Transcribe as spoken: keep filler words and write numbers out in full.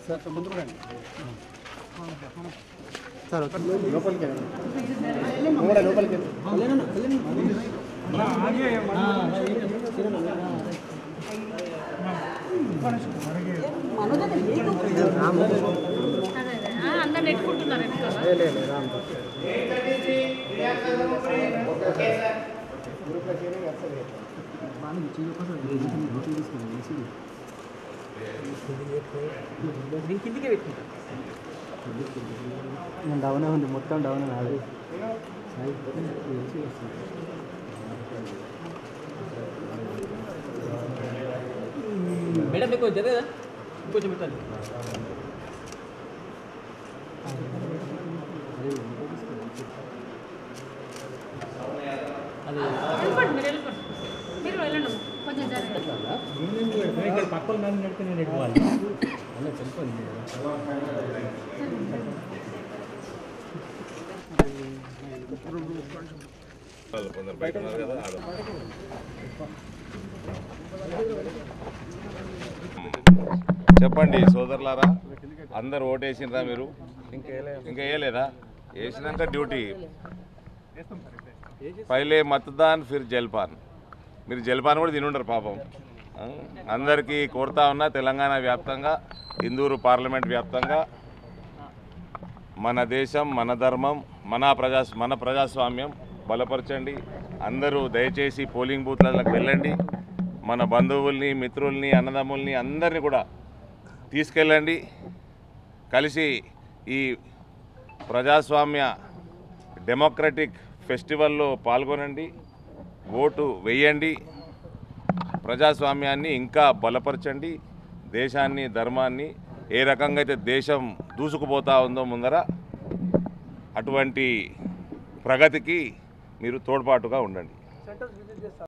Sir లోపలికి లోపలికి అందరు నెట్టుకుంటున్నారు కిందికే పెట్టుకుంటా డౌనే ఉంది మొత్తం డౌన్ అది మేడం మీకు జరగదా కొంచెం పెట్టాలి వెళ్ళిపోండి మీరు వెళ్ళిపోండి మీరు వెళ్ళండి కొంచెం జరగదు ఇక్కడ పక్కన నన్ను నడిపి నేను ఎట్టుకోవాలి అలా చెప్పండి కొందరు బయట ఉన్నారు కదా చెప్పండి సోదరులారా, అందరు ఓటేసిండ్రా? మీరు ఇంకా వేయలేదా? వేసినాక డ్యూటీ పైలే మతదాన్ ఫిర్ జల్పాన్. మీరు జల్పాన్ కూడా తినుండరు పాపం. అందరికీ కోరుతా ఉన్నా, తెలంగాణ వ్యాప్తంగా, ఇందూరు పార్లమెంట్ వ్యాప్తంగా మన దేశం, మన ధర్మం, మన ప్రజా మన ప్రజాస్వామ్యం బలపరచండి. అందరూ దయచేసి పోలింగ్ బూత్లకు వెళ్ళండి. మన బంధువుల్ని, మిత్రుల్ని, అన్నదమ్ముల్ని అందరినీ కూడా తీసుకెళ్ళండి. కలిసి ఈ ప్రజాస్వామ్య డెమోక్రటిక్ ఫెస్టివల్లో పాల్గొనండి. ఓటు వేయండి. ప్రజాస్వామ్యాన్ని ఇంకా బలపరచండి. దేశాన్ని, ధర్మాన్ని ఏ రకంగా అయితే దేశం దూసుకుపోతూ ఉందో ముందర, అటువంటి ప్రగతికి మీరు తోడ్పాటుగా ఉండండి.